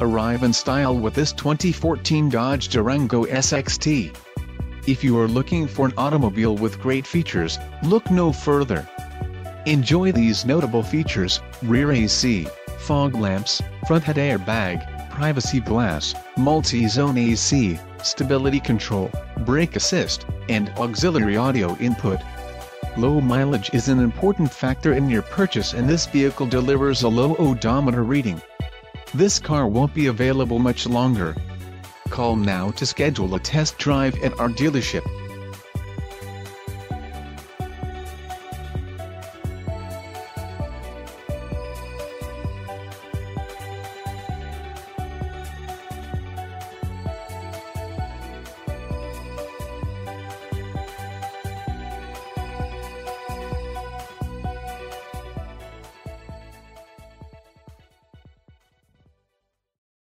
Arrive in style with this 2014 Dodge Durango SXT. If you are looking for an automobile with great features, look no further. Enjoy these notable features: rear AC, fog lamps, front head airbag, privacy glass, multi-zone AC, stability control, brake assist, and auxiliary audio input. Low mileage is an important factor in your purchase, and this vehicle delivers a low odometer reading. This car won't be available much longer. Call now to schedule a test drive at our dealership.